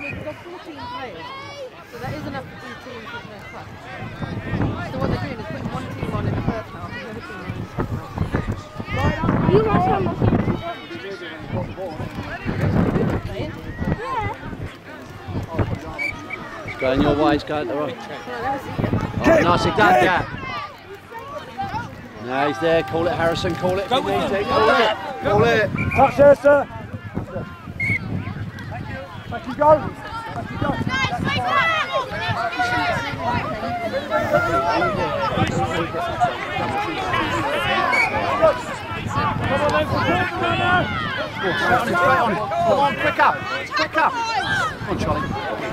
we've got 14 players, so that is enough for 2 teams with no clutch. So what they're doing is putting one team on in the first half and the other team on in the second half. You watch on It's going your way, it's going the right. Oh, nicely done, Jack. No, he's there. Call it, Harrison. Call it. Call it. Call it. Touch there, sir. Back you go. Back you go. Straight on it. Come on, quicker. Quicker. Come on, Charlie.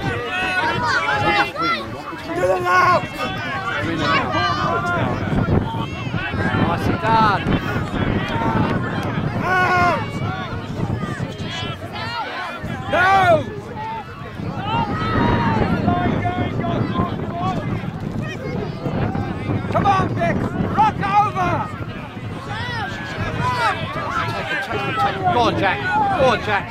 Get it out. Nicely done. Out. No. Come on, Dick. Rock over. Go on, Jack. Go on, Jack.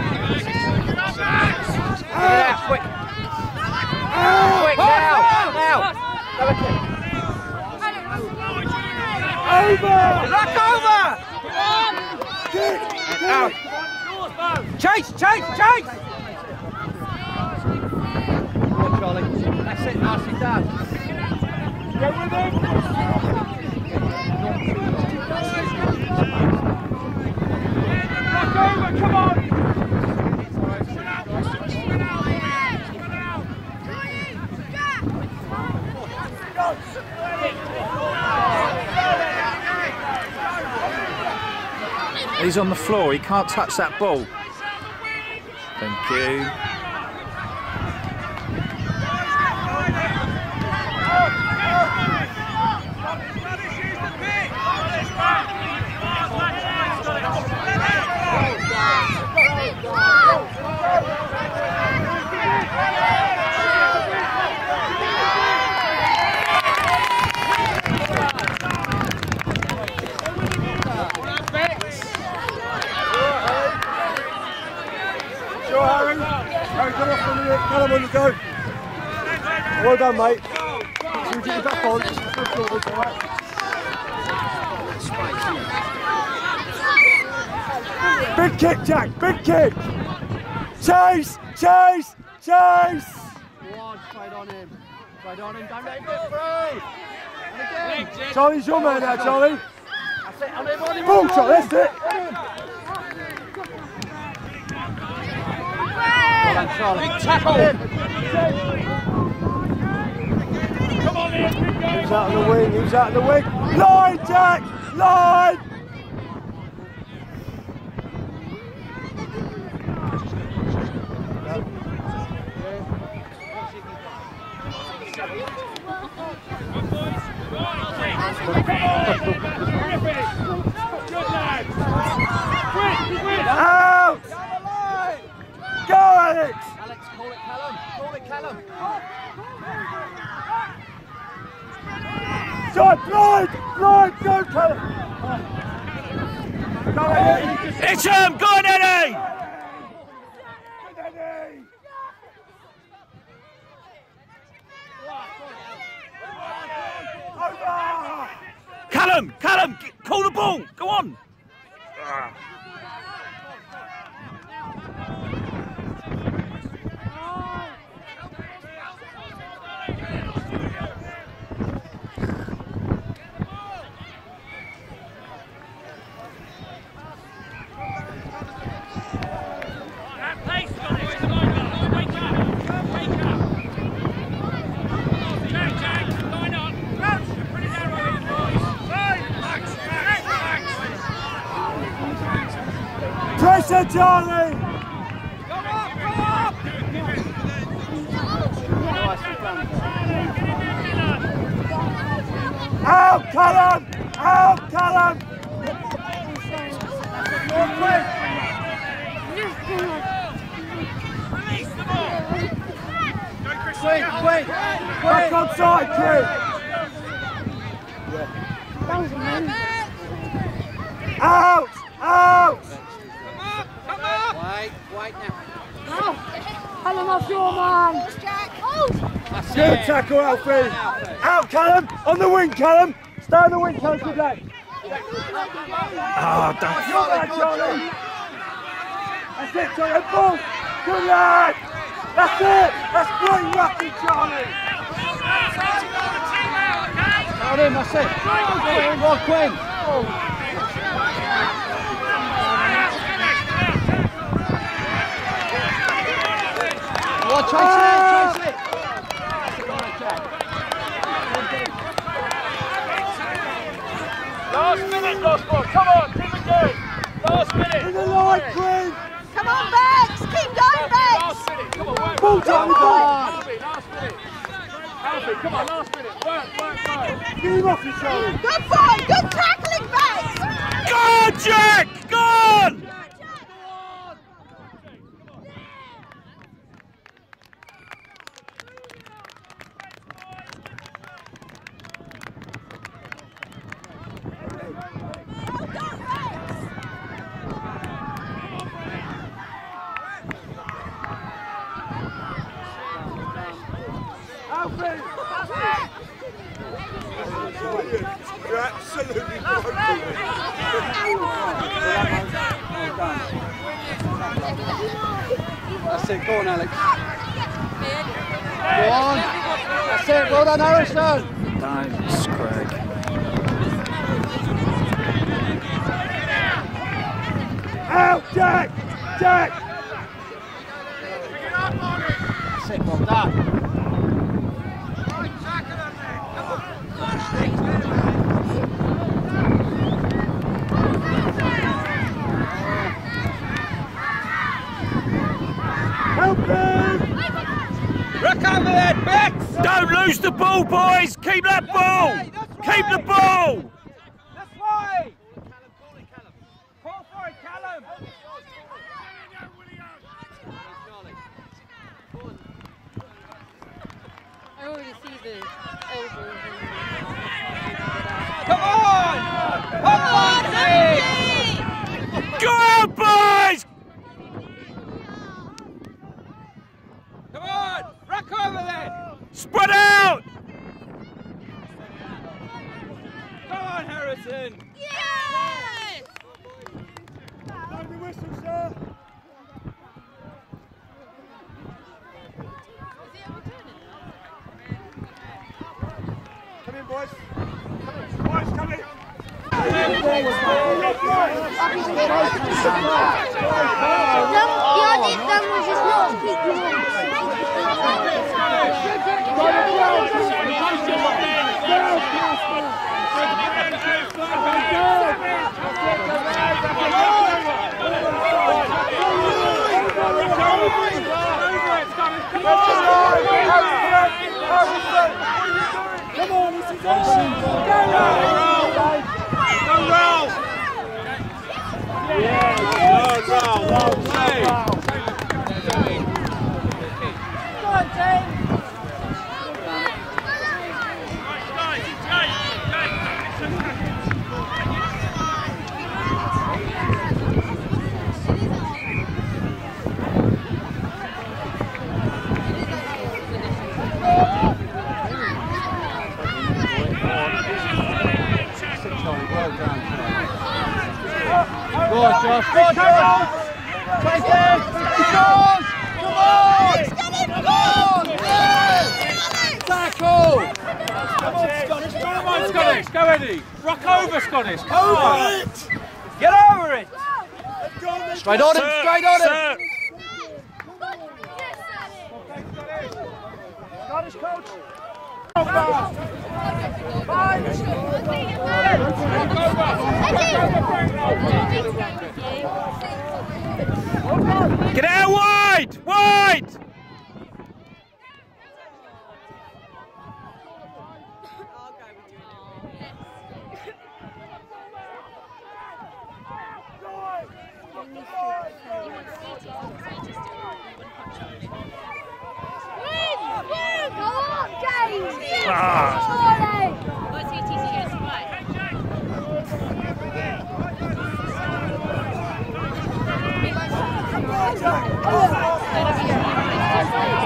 Yeah, quick. Quick, now. Now. Over. Rock over! Dick. Out. Chase, chase, chase! Go on, Charlie. That's it. Nicely done. Go with him. Rock over, come on! He's on the floor, he can't touch that ball. Thank you. Harry, come off for a minute. Callum on the go. Well done, mate. So you get your back on. Big kick, Jack. Big kick. Chase, chase, chase. Go on, straight on him. Straight on him. Don't let him get through. And again. Charlie's your man now, Charlie. That's it. On him, on him. Ball shot, that's it. Big tackle! Come on, Ian. He's out on the wing, he's out on the wing. Line, Jack! Line! Out! Go, Alex! Alex, call it Callum. Call it Callum. Shot, blind! Blind! Go, Callum! Go, Eddie! It's him! Go on, Eddie! Eddie! Over! Callum! Callum! Call the ball! Go on! Pressure, Charlie! Come on, come on! Out, Callum! Out, Callum! Release the ball! Quick, quick! Back on side, kid! Out! Out! Come on! Wait now. Callum, That's your man. That's Good it. tackle, Alfie. Out, Callum. On the wing, Callum. Stay on the wing, Callum. Good lad. Ah, don't. Good lad, Charlie. That's it, Charlie. Ball. Good lad. That's it. That's great rugby, Charlie. Out in, that's it. Go on, Quinn. Go on, chase it, chase it. Last minute, last ball. Come on, keep it going. Last minute. In the line, Quinn. Come on, Bex! Keep going, Bex! Last minute. Come on, work. Ball down the ball. Alfie, last minute. Alfie, come on, last minute. Work. Get him off you, Charlie. Good boy! Good tackling, Bex! Go on, Jack! Go on! Alfie. You're absolutely broken. That's it, go on, Alex. Go on. That's it, well done, Harrison. Thanks, Craig. Out, Jack. Jack. That's it, well done. Help him. Rock over there, Bex. Don't lose the ball, boys! Keep that ball! Keep the ball! This way. Call for it, Callum. I already see the elbows. Come on. Come on, Steve. Go on, boys! Come on. Rock over there. Spread out! Come on, Harrison. Yes! Blow the whistle, sir. Come in, boys. Boys, come in. Come on, this is awesome. Go roll. Yeah, roll. Go on, James! Go on, Josh. Go on, Josh. Take it. Josh. Come on. Come on. Tackle. Come on, Scottish. Come on, Scottish. Go, Eddie. Rock over, Scottish. Come on. Get over it. Straight on him. Straight on him. Sir. Scottish coach. Get out wide! Wide! James!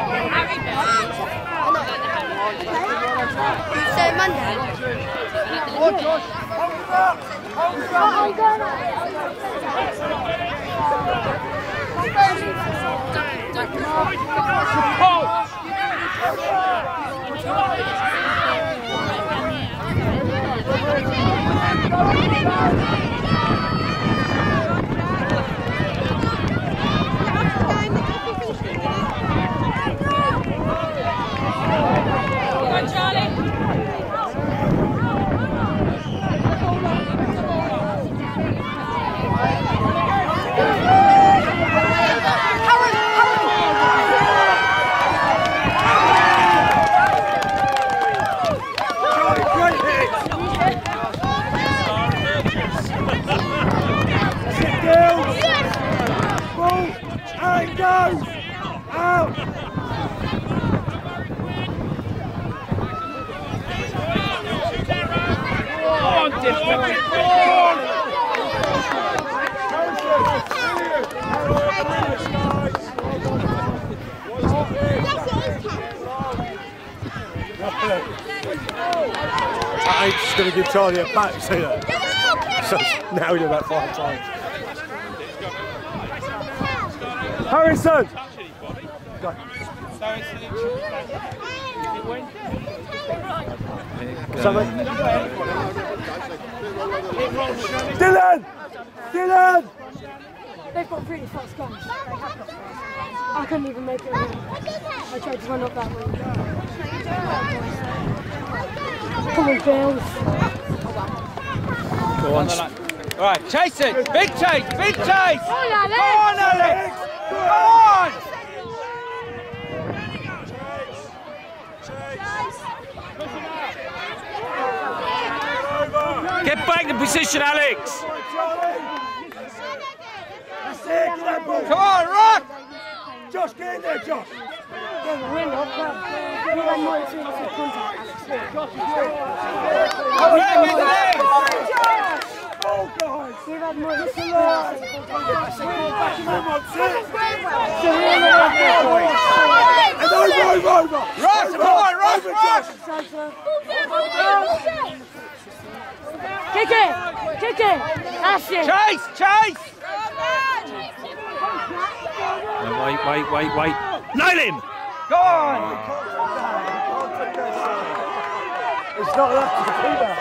Sunday. Come on, Josh. Hold it up. Hold it up. I'm going up. I'm just going to give Charlie a back, see that? So now we do about 5 times. Harrison! Go. Dylan! Dylan! They've got really fast guns. They have got fast. I couldn't even make it around. I tried to run up that way. Come on, Bills. Go on. Right, chase it! Big chase! Big chase! Come on, Alex! Come on, Alex! Come on! Get back in position, Alex. That's it, Come on, Rock! Josh, get in there, Josh! We're not, but we had more experience with contact, Oh, guys! We've had more experience with contact. And over! Ross, come on, Ross, Ross! Kick it! Kick it! That's it! Chase, chase! Wait. Nail him! Go on! It's not enough to do that.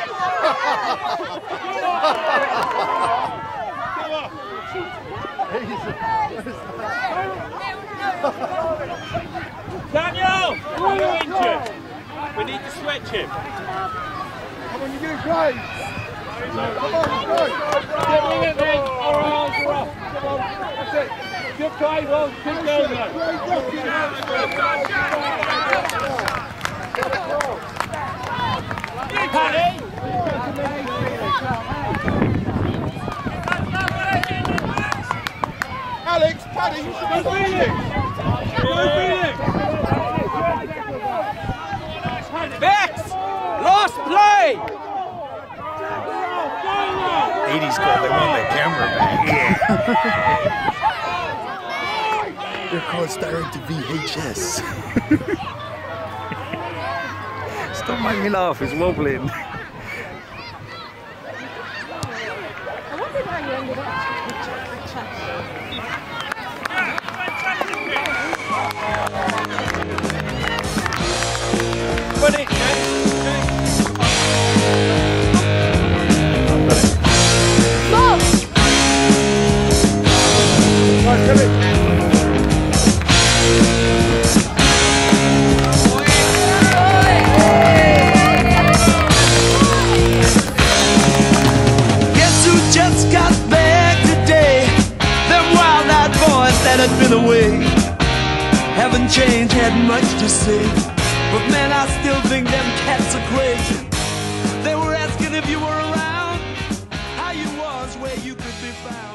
Daniel! You're injured. We need to switch him. Come on, you're doing great. Come on, go. Get in it then. Our arms are off. Come on. That's it. Good play, well, keep going though. Paddy! Alex, Paddy, you should be feeling. Bex! Last play! Edie's got them on their camera back. They're called staring to VHS. Stop making me laugh, it's wobbling. I wondered how you ended up with chess. Put it, Jay. Mom! Nice, Billy. That had been away, haven't changed, had much to say, but man, I still think them cats are crazy. They were asking if you were around, how you was, where you could be found.